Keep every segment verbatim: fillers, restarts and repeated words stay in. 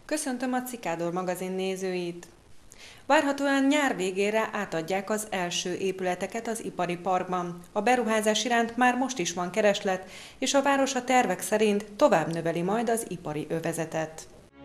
Köszöntöm a Cikádor magazin nézőit! Várhatóan nyár végére átadják az első épületeket az ipari parkban. A beruházás iránt már most is van kereslet, és a város a tervek szerint tovább növeli majd az ipari övezetet.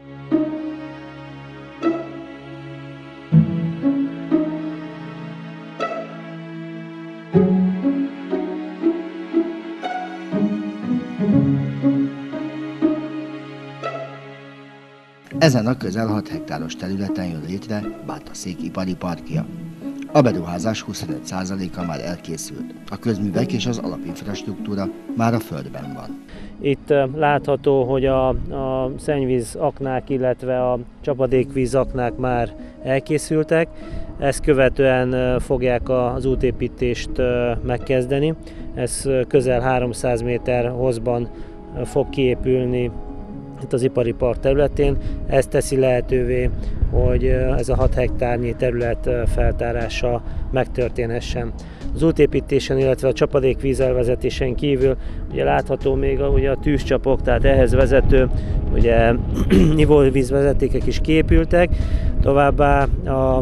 Ezen a közel hat hektáros területen jön létre Bátaszék ipari parkja. A beruházás huszonöt százaléka már elkészült, a közművek és az alapinfrastruktúra már a földben van. Itt látható, hogy a, a szennyvíz aknák, illetve a csapadékvíz aknák már elkészültek. Ezt követően fogják az útépítést megkezdeni. Ez közel háromszáz méter hosszban fog kiépülni itt az ipari park területén. Ez teszi lehetővé, hogy ez a hat hektárnyi terület feltárása megtörténhessen. Az útépítésen, illetve a csapadékvíz elvezetésen kívül ugye látható még a, ugye a tűzcsapok, tehát ehhez vezető ugye, ivóvízvezetékek is kiépültek, továbbá a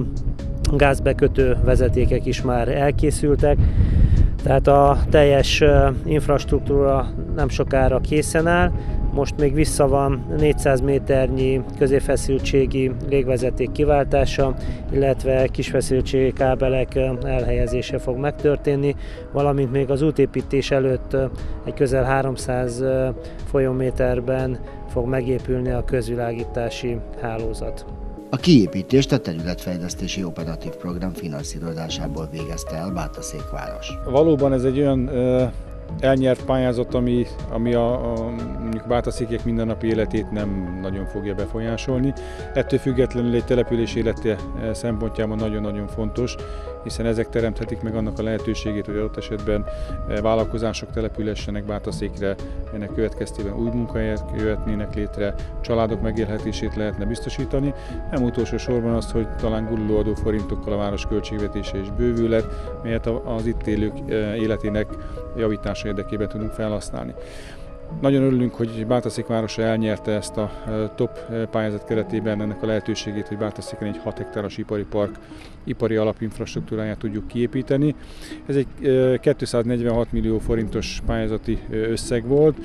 gázbekötő vezetékek is már elkészültek, tehát a teljes infrastruktúra nem sokára készen áll. Most még vissza van négyszáz méternyi középfeszültségi légvezeték kiváltása, illetve kisfeszültségi kábelek elhelyezése fog megtörténni, valamint még az útépítés előtt egy közel háromszáz folyóméterben fog megépülni a közvilágítási hálózat. A kiépítést a területfejlesztési operatív program finanszírozásából végezte el Bátaszék város. Valóban ez egy olyan ö, elnyert pályázat, ami, ami a, a mondjuk bátaszékiek mindennapi életét nem nagyon fogja befolyásolni. Ettől függetlenül egy település élete szempontjában nagyon-nagyon fontos, hiszen ezek teremthetik meg annak a lehetőségét, hogy adott esetben vállalkozások települhessenek Bátaszékre, ennek következtében új munkahelyek jöhetnének létre, családok megélhetését lehetne biztosítani. Nem utolsó sorban azt, hogy talán guruló adóforintokkal a város költségvetése is bővület, melyet az itt élők életének javítása érdekében tudunk felhasználni. Nagyon örülünk, hogy Bátaszék városa elnyerte ezt a top pályázat keretében ennek a lehetőségét, hogy Bátaszéken egy hat hektáros ipari park ipari alapinfrastruktúráját tudjuk kiépíteni. Ez egy kétszáznegyvenhat millió forintos pályázati összeg volt.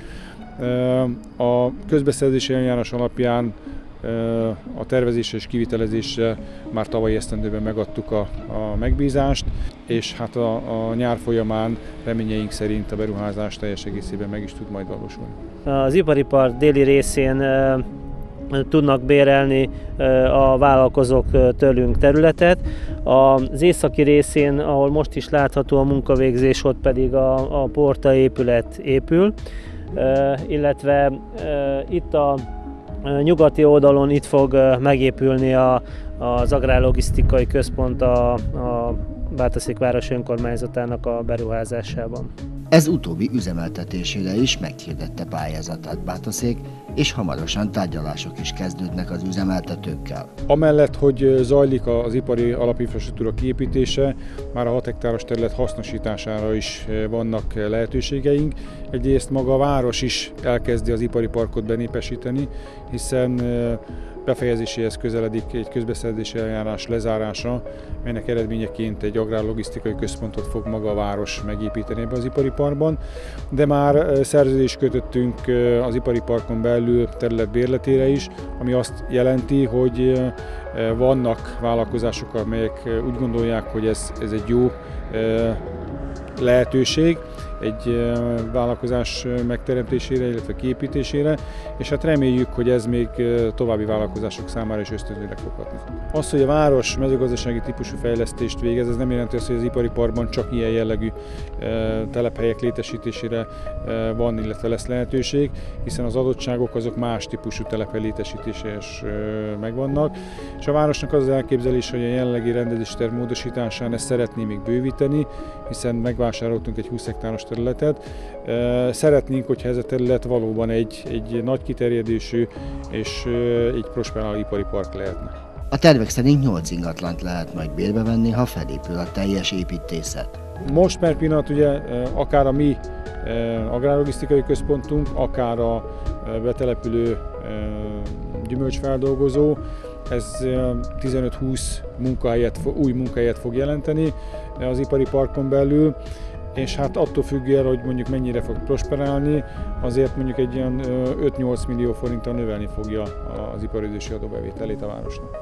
A közbeszerzési eljárás alapján a tervezésre és kivitelezésre már tavalyi esztendőben megadtuk a, a megbízást, és hát a, a nyár folyamán reményeink szerint a beruházás teljes egészében meg is tud majd valósulni. Az ipari park déli részén e, tudnak bérelni e, a vállalkozók tőlünk területet. Az északi részén, ahol most is látható a munkavégzés, ott pedig a, a porta épület épül, e, illetve e, itt a nyugati oldalon itt fog megépülni a, az agrárlogisztikai központ a, a Bátaszék város önkormányzatának a beruházásában. Ez utóbbi üzemeltetésére is meghirdette pályázatát Bátaszék, és hamarosan tárgyalások is kezdődnek az üzemeltetőkkel. Amellett, hogy zajlik az ipari alapinfrastruktúra kiépítése, már a hat hektáros terület hasznosítására is vannak lehetőségeink. Egyrészt maga a város is elkezdi az ipari parkot benépesíteni, hiszen befejezéséhez közeledik egy közbeszerzési eljárás lezárása, melynek eredményeként egy agrárlogisztikai központot fog maga a város megépíteni ebbe az ipari parkban, de már szerződést kötöttünk az ipari parkon belül terület bérletére is, ami azt jelenti, hogy vannak vállalkozások, amelyek úgy gondolják, hogy ez, ez egy jó lehetőség egy vállalkozás megteremtésére, illetve kiépítésére, és hát reméljük, hogy ez még további vállalkozások számára is ösztönzőre foghatni. Az, hogy a város mezőgazdasági típusú fejlesztést végez, ez nem jelenti azt, hogy az ipari parkban csak ilyen jellegű telephelyek létesítésére van, illetve lesz lehetőség, hiszen az adottságok azok más típusú telephely létesítésére is megvannak, és a városnak az az elképzelés, hogy a jelenlegi rendezésterv módosításán ezt szeretné még bővíteni, hiszen megvásároltunk egy húsz hektáros területet. Szeretnénk, hogyha ez a terület valóban egy, egy nagy kiterjedésű és egy prosperáló ipari park lehetne. A tervek szerint nyolc ingatlant lehet majd bérbe venni, ha felépül a teljes építészet. Most per pillanat ugye akár a mi agrárlogisztikai központunk, akár a betelepülő gyümölcsfeldolgozó, ez tizenöt-húsz munkahelyet, új munkahelyet fog jelenteni az ipari parkon belül, és hát attól függően, hogy mondjuk mennyire fog prosperálni, azért mondjuk egy ilyen öt-nyolc millió forinttal növelni fogja az iparüzési adóbevételét a városnak.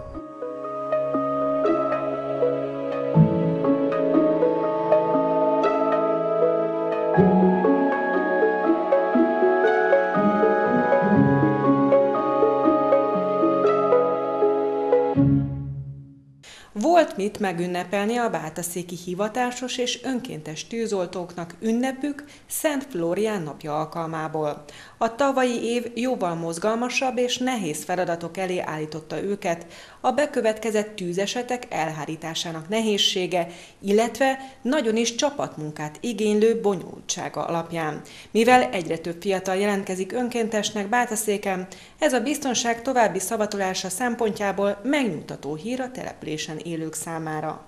Volt mit megünnepelni a bátaszéki hivatásos és önkéntes tűzoltóknak ünnepük Szent Flórián napja alkalmából. A tavalyi év jóval mozgalmasabb és nehéz feladatok elé állította őket, a bekövetkezett tűzesetek elhárításának nehézsége, illetve nagyon is csapatmunkát igénylő bonyolultsága alapján. Mivel egyre több fiatal jelentkezik önkéntesnek Bátaszéken, ez a biztonság további szavatolása szempontjából megnyugtató hír a településen élők számára.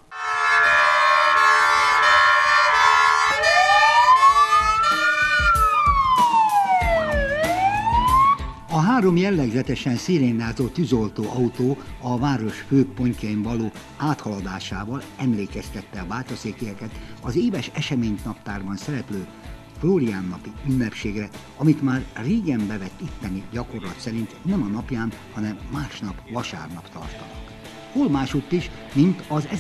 A három jellegzetesen szirénázó tűzoltó autó a város főbb pontjain való áthaladásával emlékeztette a bátaszékieket az éves eseménynaptárban szereplő Flórián napi ünnepségre, amit már régen bevett itteni gyakorlat szerint nem a napján, hanem másnap, vasárnap tartanak. Hol másutt is, mint az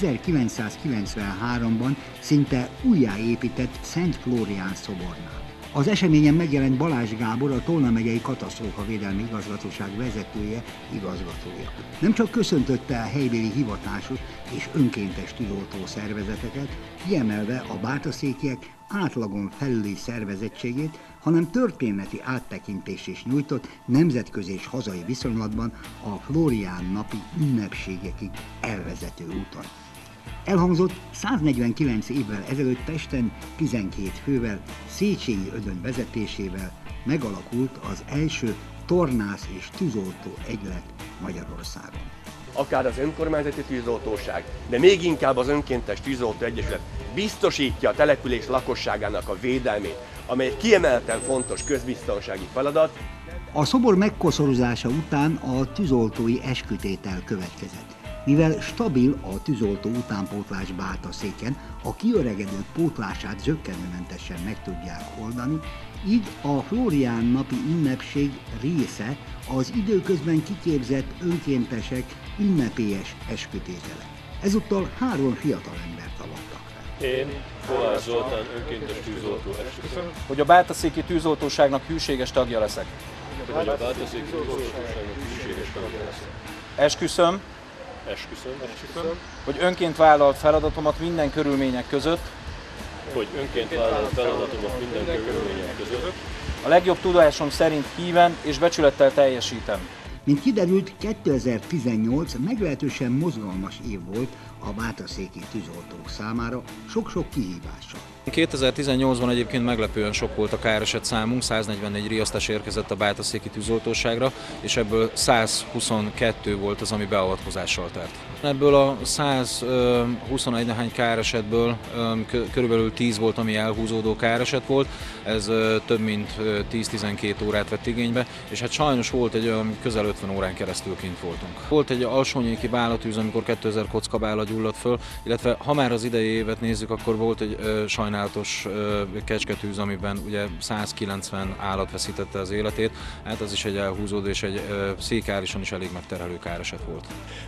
ezerkilencszázkilencvenháromban szinte újjáépített Szent Flórián szobornál. Az eseményen megjelent Balázs Gábor, a Tolna megyei katasztrófavédelmi igazgatóság vezetője, igazgatója. Nem csak köszöntötte a helybéli hivatásos és önkéntes tűzoltó szervezeteket, kiemelve a bátaszékiek átlagon felüli szervezettségét, hanem történeti áttekintést is nyújtott nemzetközi és hazai viszonylatban a Flórián napi ünnepségekig elvezető úton. Elhangzott száznegyvenkilenc évvel ezelőtt Pesten tizenkét fővel, Széchenyi Ödön vezetésével megalakult az első tornász és tűzoltó egylet Magyarországon. Akár az önkormányzati tűzoltóság, de még inkább az önkéntes tűzoltó egyesület biztosítja a település lakosságának a védelmét, amely egy kiemelten fontos közbiztonsági feladat. A szobor megkoszorozása után a tűzoltói eskütétel következett. Mivel stabil a tűzoltó utánpótlás Bátaszéken, a kiöregedők pótlását zökkenőmentesen meg tudják oldani, így a Flórián napi ünnepség része az időközben kiképzett önkéntesek ünnepélyes eskütétele. Ezúttal három fiatalembert avattak fel. Én, Kovács Zoltán, önkéntes tűzoltó, esküszöm, hogy a bátaszéki tűzoltóságnak hűséges tagja leszek. hogy a bátaszéki tűzoltóságnak hűséges tagja leszek. Esküszöm, Esküszöm, esküszöm, hogy önként vállalt feladatomat minden körülmények között, hogy önként vállalt feladatomat minden körülmények között, a legjobb tudásom szerint híven és becsülettel teljesítem. Mint kiderült, kétezer-tizennyolc meglehetősen mozgalmas év volt a bátaszéki tűzoltók számára, sok-sok kihívással. kétezer-tizennyolcban egyébként meglepően sok volt a káreset számunk, száznegyvennégy riasztás érkezett a bátaszéki tűzoltóságra, és ebből százhuszonkettő volt az, ami beavatkozással telt. Ebből a százhuszonegy nehány káresetből körülbelül tíz volt, ami elhúzódó káreset volt, ez több mint tíz-tizenkét órát vett igénybe, és hát sajnos volt egy olyan közel ötven órán keresztül kint voltunk. Volt egy alsónyéki bálatűz, amikor kétezer kocka bála gyulladt föl, illetve ha már az idei évet nézzük, akkor volt egy sajnálatos kecsketűz, amiben ugye százkilencven állat veszítette az életét, hát az is egy elhúzódó és egy székárisan is elég megterhelő káreset volt.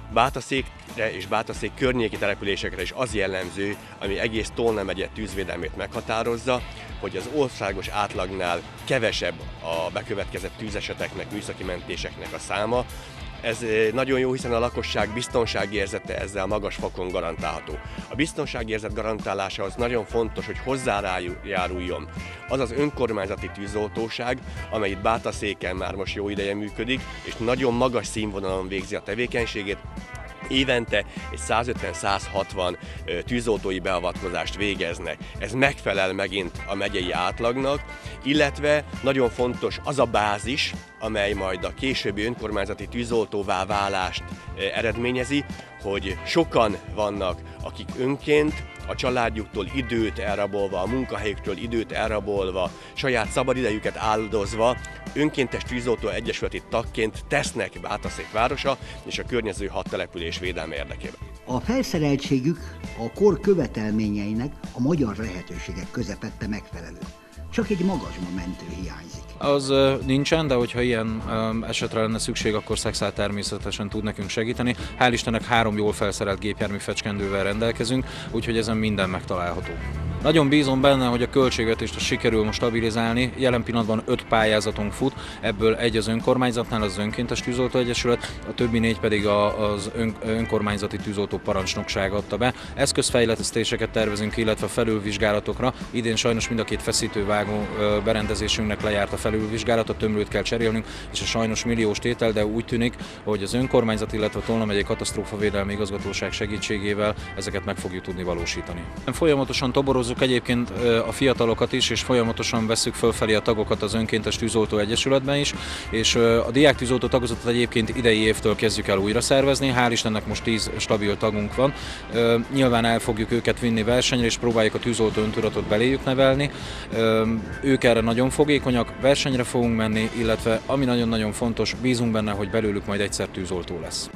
Bátaszékre és Bátaszék környéki településekre is az jellemző, ami egész Tolna megye tűzvédelmét meghatározza, hogy az országos átlagnál kevesebb a bekövetkezett tűzeseteknek, műszaki mentéseknek a száma. Ez nagyon jó, hiszen a lakosság biztonsági érzete ezzel magas fokon garantálható. A biztonsági érzet garantálása az nagyon fontos, hogy hozzájáruljon az az önkormányzati tűzoltóság, amely itt Bátaszéken már most jó ideje működik, és nagyon magas színvonalon végzi a tevékenységét. Évente egy százötven-százhatvan tűzoltói beavatkozást végeznek. Ez megfelel megint a megyei átlagnak, illetve nagyon fontos az a bázis, amely majd a későbbi önkormányzati tűzoltóvá válást eredményezi, hogy sokan vannak, akik önként a családjuktól időt elrabolva, a munkahelyüktől időt elrabolva, saját szabadidejüket áldozva, önkéntes tűzoltó egyesületi tagként tesznek Bátaszék városa és a környező hat település védelme érdekében. A felszereltségük a kor követelményeinek a magyar lehetőségek közepette megfelelő. Csak egy magasba mentő hiányzik. Az nincsen, de hogyha ilyen esetre lenne szükség, akkor Szexál természetesen tud nekünk segíteni. Hál' Istennek három jól felszerelt gépjármű fecskendővel rendelkezünk, úgyhogy ezen minden megtalálható. Nagyon bízom benne, hogy a költségvetést sikerül most stabilizálni. Jelen pillanatban öt pályázatunk fut, ebből egy az önkormányzatnál, az önkéntes tűzoltó egyesület, a többi négy pedig az ön, önkormányzati tűzoltó parancsnokság adta be. Eszközfejlesztéseket tervezünk, illetve felülvizsgálatokra. Idén sajnos mind a két feszítővágó berendezésünknek lejárt a felülvizsgálat, a tömlőt kell cserélnünk, és a sajnos milliós tétel, de úgy tűnik, hogy az önkormányzat, illetve a Tolna megyei katasztrófavédelmi igazgatóság segítségével ezeket meg fogjuk tudni valósítani. Folyamatosan toborozzuk egyébként a fiatalokat is, és folyamatosan vesszük fölfelé a tagokat az önkéntes tűzoltó egyesületben is, és a diák tűzoltó tagozatot egyébként idei évtől kezdjük el újra szervezni, hál' Istennek most tíz stabil tagunk van. Nyilván el fogjuk őket vinni versenyre, és próbáljuk a tűzoltó öntudatot beléjük nevelni. Ők erre nagyon fogékonyak, versenyre fogunk menni, illetve ami nagyon-nagyon fontos, bízunk benne, hogy belőlük majd egyszer tűzoltó lesz.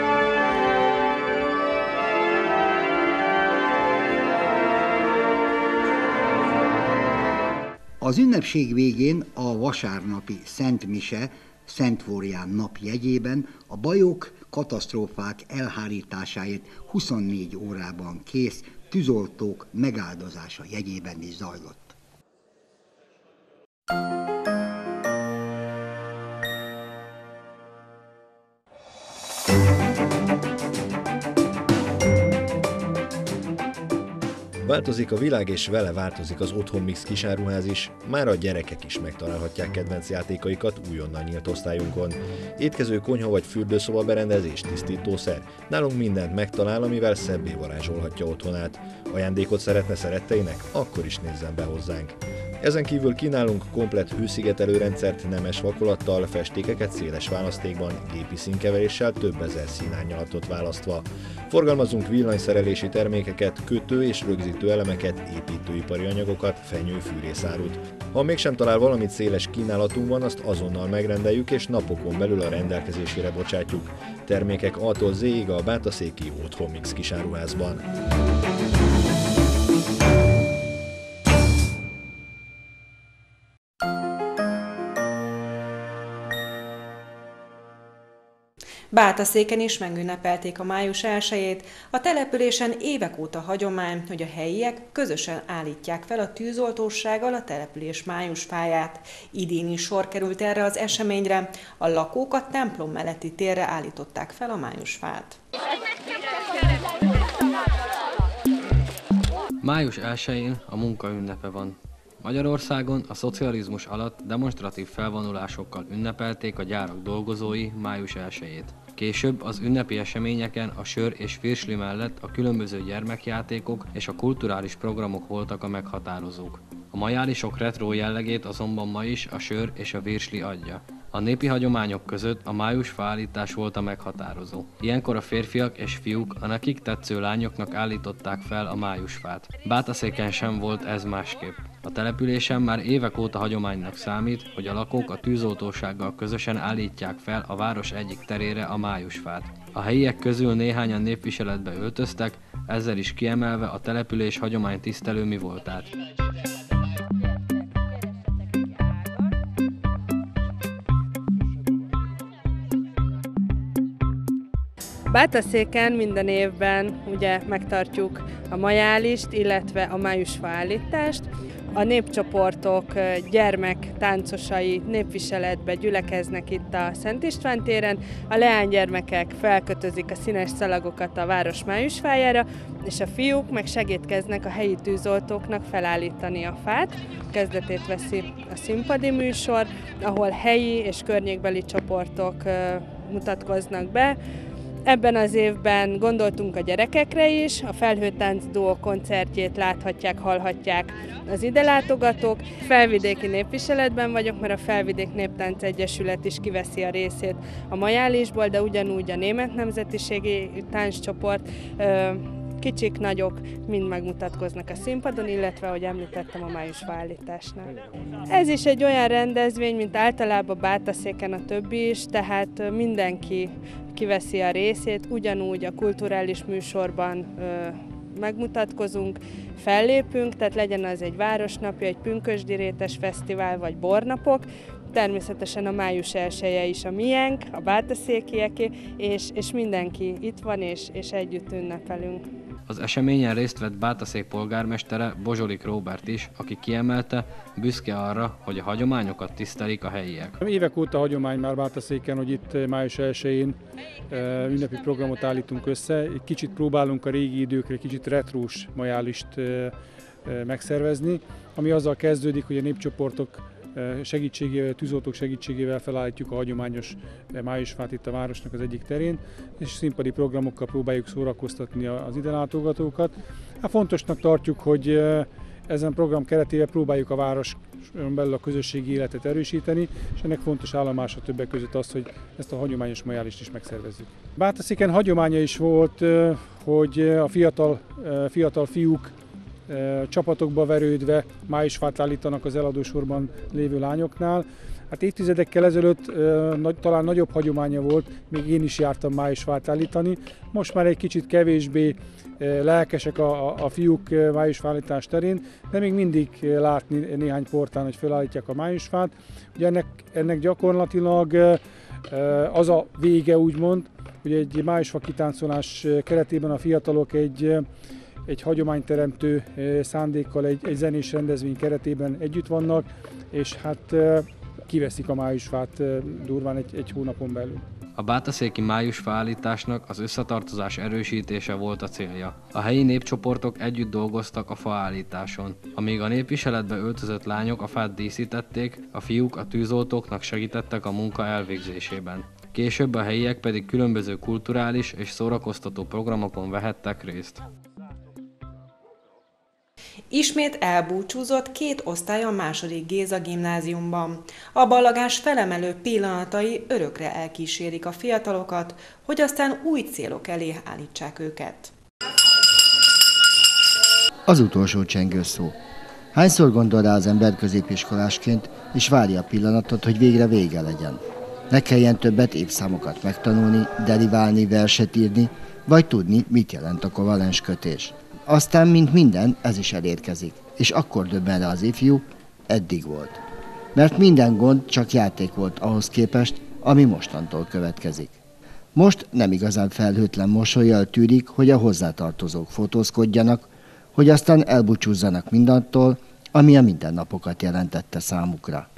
Az ünnepség végén a vasárnapi Szent Mise Szent Flórián nap jegyében a bajok, katasztrófák elhárításáért huszonnégy órában kész tűzoltók megáldozása jegyében is zajlott. Változik a világ, és vele változik az Otthonmix kisáruház is, már a gyerekek is megtalálhatják kedvenc játékaikat újonnan nyílt osztályunkon. Étkező, konyha vagy fürdőszoba berendezés, tisztítószer, nálunk mindent megtalál, amivel szebbé varázsolhatja otthonát. Ajándékot szeretne szeretteinek? Akkor is nézzen be hozzánk. Ezen kívül kínálunk komplett hőszigetelőrendszert nemes vakolattal, festékeket széles választékban, gépi színkeveréssel, több ezer színárnyalatot választva. Forgalmazunk villanyszerelési termékeket, kötő és rögzítő elemeket, építőipari anyagokat, fenyő, fűrészárut. Ha mégsem talál valamit széles kínálatunkban, azt azonnal megrendeljük és napokon belül a rendelkezésére bocsátjuk. Termékek A-tól Z-ig a bátaszéki Otthonmix kisáruházban. Bátaszéken is megünnepelték a május elsejét. A településen évek óta hagyomány, hogy a helyiek közösen állítják fel a tűzoltósággal a település májusfáját. Idén is sor került erre az eseményre. A lakók a templom melletti térre állították fel a májusfát. május elsején a munka ünnepe van. Magyarországon a szocializmus alatt demonstratív felvonulásokkal ünnepelték a gyárak dolgozói május elsejét. Később az ünnepi eseményeken a sör és virsli mellett a különböző gyermekjátékok és a kulturális programok voltak a meghatározók. A majálisok retro jellegét azonban ma is a sör és a virsli adja. A népi hagyományok között a májusfa állítás volt a meghatározó. Ilyenkor a férfiak és fiúk a nekik tetsző lányoknak állították fel a májusfát. Bátaszéken sem volt ez másképp. A településen már évek óta hagyománynak számít, hogy a lakók a tűzoltósággal közösen állítják fel a város egyik terére a májusfát. A helyiek közül néhányan népviseletbe öltöztek, ezzel is kiemelve a település hagyománytisztelő mi voltát. Bátaszéken minden évben ugye megtartjuk a majálist, illetve a májusfa állítást. A népcsoportok gyermektáncosai népviseletbe gyülekeznek itt a Szent István téren, a leánygyermekek felkötözik a színes szalagokat a város májusfájára, és a fiúk meg segítkeznek a helyi tűzoltóknak felállítani a fát. Kezdetét veszi a színpadi műsor, ahol helyi és környékbeli csoportok mutatkoznak be. Ebben az évben gondoltunk a gyerekekre is, a Felhőtánc Duó koncertjét láthatják, hallhatják az ide látogatók. Felvidéki népviseletben vagyok, mert a Felvidék Néptánc Egyesület is kiveszi a részét a majálisból, de ugyanúgy a német nemzetiségi tánccsoport, kicsik, nagyok mind megmutatkoznak a színpadon, illetve, ahogy említettem, a májusfa állításnál. Ez is egy olyan rendezvény, mint általában Bátaszéken a többi is, tehát mindenki kiveszi a részét, ugyanúgy a kulturális műsorban ö, megmutatkozunk, fellépünk, tehát legyen az egy városnapja, egy pünkösdirétes fesztivál vagy bornapok, természetesen a május elseje is a miénk, a bátaszékieké, és, és mindenki itt van, és, és együtt ünnepelünk. Az eseményen részt vett Bátaszék polgármestere Bozsolik Róbert is, aki kiemelte, büszke arra, hogy a hagyományokat tisztelik a helyiek. Évek óta hagyomány már Bátaszéken, hogy itt május elsején ünnepi programot állítunk össze. Egy kicsit próbálunk a régi időkre, kicsit retrós majálist megszervezni, ami azzal kezdődik, hogy a népcsoportok segítségével, tűzoltók segítségével felállítjuk a hagyományos májusfát itt a városnak az egyik terén, és színpadi programokkal próbáljuk szórakoztatni az ide látogatókat. Hát fontosnak tartjuk, hogy ezen program keretében próbáljuk a városon belül a közösségi életet erősíteni, és ennek fontos állomása többek között az, hogy ezt a hagyományos majálist is megszervezzük. Bátaszéken hagyománya is volt, hogy a fiatal, fiatal fiúk csapatokba verődve májusfát állítanak az eladósorban lévő lányoknál. Hát évtizedekkel ezelőtt talán nagyobb hagyománya volt, még én is jártam májusfát állítani. Most már egy kicsit kevésbé lelkesek a, a, a fiúk májusfállítás terén, de még mindig látni néhány portán, hogy felállítják a májusfát. Ugye ennek, ennek gyakorlatilag az a vége, úgymond, hogy egy májusfa kitáncolás keretében a fiatalok egy egy hagyományteremtő szándékkal, egy, egy zenés rendezvény keretében együtt vannak, és hát kiveszik a májusfát durván egy, egy hónapon belül. A bátaszéki májusfa állításnak az összetartozás erősítése volt a célja. A helyi népcsoportok együtt dolgoztak a faállításon. Amíg a népviseletbe öltözött lányok a fát díszítették, a fiúk a tűzoltóknak segítettek a munka elvégzésében. Később a helyiek pedig különböző kulturális és szórakoztató programokon vehettek részt. Ismét elbúcsúzott két osztály a második Géza gimnáziumban. A ballagás felemelő pillanatai örökre elkísérik a fiatalokat, hogy aztán új célok elé állítsák őket. Az utolsó csengőszó. Hányszor gondol rá az ember középiskolásként, és várja a pillanatot, hogy végre vége legyen. Ne kelljen többet évszámokat megtanulni, deriválni, verset írni, vagy tudni, mit jelent a kovalens kötés. Aztán, mint minden, ez is elérkezik, és akkor döbben rá az ifjú, eddig volt. Mert minden gond csak játék volt ahhoz képest, ami mostantól következik. Most nem igazán felhőtlen mosollyal tűrik, hogy a hozzátartozók fotózkodjanak, hogy aztán elbúcsúzzanak mindantól, ami a mindennapokat jelentette számukra.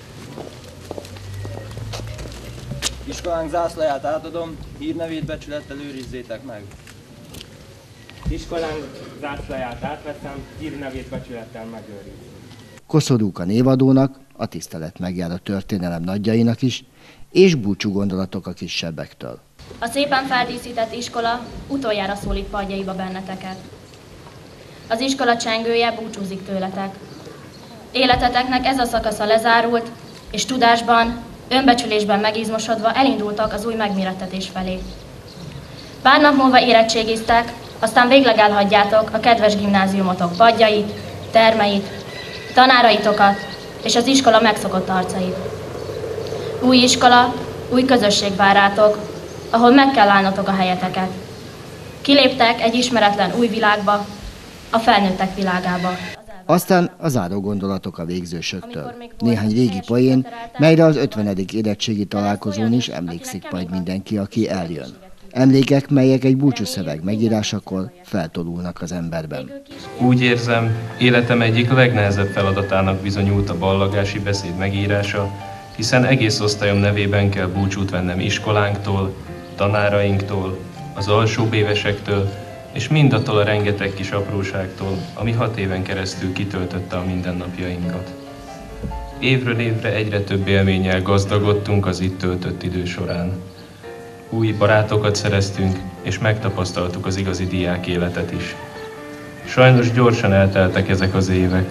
Iskolánk zászlaját átadom, hírnevét becsülettel őrizzétek meg. Iskolánk zászlaját átveszem, hírnevét becsülettel megőrizzük. Koszorúk a névadónak, a tisztelet megjár a történelem nagyjainak is, és búcsú gondolatok a kisebbektől. A szépen feldíszített iskola utoljára szólít padjaiba benneteket. Az iskola csengője búcsúzik tőletek. Életeteknek ez a szakasza lezárult, és tudásban, önbecsülésben megizmosodva elindultak az új megmérettetés felé. Pár nap múlva érettségiztek, aztán végleg elhagyjátok a kedves gimnáziumotok padjait, termeit, tanáraitokat és az iskola megszokott arcait. Új iskola, új közösség vár rátok, ahol meg kell állnotok a helyeteket. Kiléptek egy ismeretlen új világba, a felnőttek világába. Aztán a záró gondolatok a végzősöktől. Néhány régi poén, melyre az ötvenedik érettségi találkozón is emlékszik majd mindenki, aki eljön. Emlékek, melyek egy búcsúszöveg megírásakor feltolulnak az emberben. Úgy érzem, életem egyik legnehezebb feladatának bizonyult a ballagási beszéd megírása, hiszen egész osztályom nevében kell búcsút vennem iskolánktól, tanárainktól, az alsóbb évesektől, és mindattól a rengeteg kis apróságtól, ami hat éven keresztül kitöltötte a mindennapjainkat. Évről évre egyre több élménnyel gazdagodtunk az itt töltött idő során. új barátokat szereztünk, és megtapasztaltuk az igazi diák életet is. Sajnos gyorsan elteltek ezek az évek.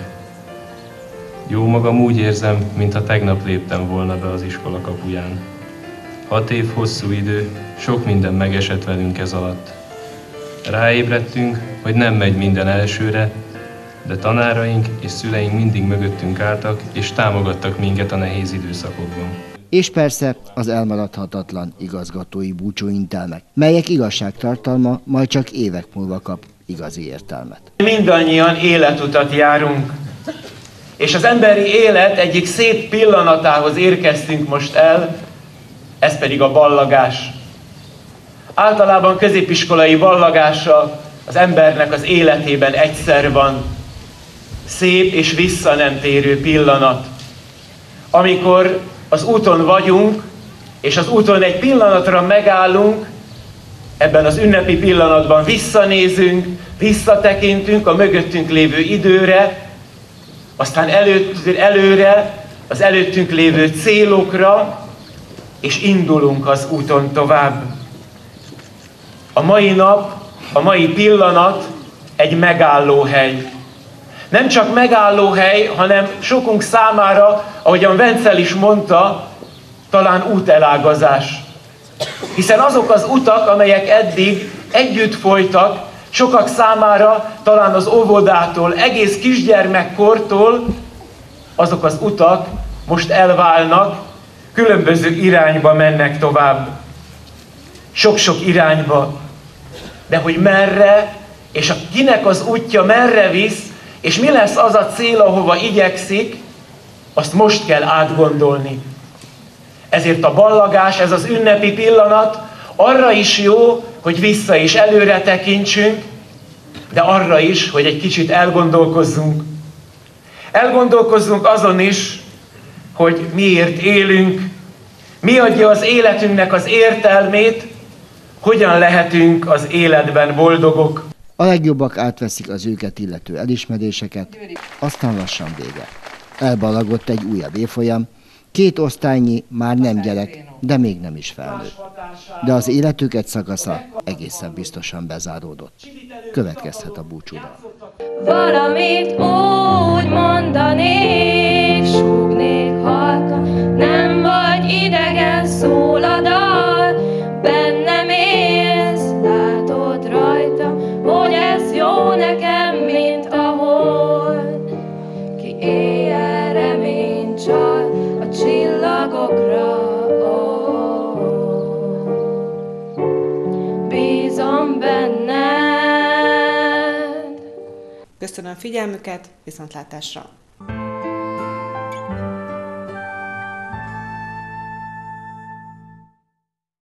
Jó magam úgy érzem, mintha tegnap léptem volna be az iskola kapuján. Hat év hosszú idő, sok minden megesett velünk ez alatt. Ráébredtünk, hogy nem megy minden elsőre, de tanáraink és szüleink mindig mögöttünk álltak, és támogattak minket a nehéz időszakokban. És persze az elmaradhatatlan igazgatói búcsúintelmek, melyek igazságtartalma majd csak évek múlva kap igazi értelmet. Mindannyian életutat járunk, és az emberi élet egyik szép pillanatához érkeztünk most el, ez pedig a ballagás. Általában középiskolai ballagása az embernek az életében egyszer van. Szép és vissza nem térő pillanat, amikor az úton vagyunk, és az úton egy pillanatra megállunk, ebben az ünnepi pillanatban visszanézünk, visszatekintünk a mögöttünk lévő időre, aztán előtt, előre, az előttünk lévő célokra, és indulunk az úton tovább. A mai nap, a mai pillanat egy megállóhely. Nem csak megállóhely, hanem sokunk számára, ahogyan Vencel is mondta, talán útelágazás. Hiszen azok az utak, amelyek eddig együtt folytak, sokak számára talán az óvodától, egész kisgyermekkortól, azok az utak most elválnak, különböző irányba mennek tovább. Sok-sok irányba. De hogy merre, és a kinek az útja merre visz, és mi lesz az a cél, ahova igyekszik, azt most kell átgondolni. Ezért a ballagás, ez az ünnepi pillanat arra is jó, hogy vissza és előre tekintsünk, de arra is, hogy egy kicsit elgondolkozzunk. Elgondolkozzunk azon is, hogy miért élünk, mi adja az életünknek az értelmét, hogyan lehetünk az életben boldogok. A legjobbak átveszik az őket illető elismeréseket, aztán lassan vége. Elballagott egy újabb évfolyam, két osztálynyi már nem gyerek, de még nem is felnőtt. De az életük egy szakasza egészen biztosan bezáródott. Következhet a búcsúdal. Valamit úgy mondanék, súgnék halkan, nem vagy idegen, szól a dal, bennem élsz, látod rajtam, hogy ez jó nekem, mint a hold. Ki éjjel reményt csal a csillagokra, bízom benned. Köszönöm figyelmüket, viszontlátásra!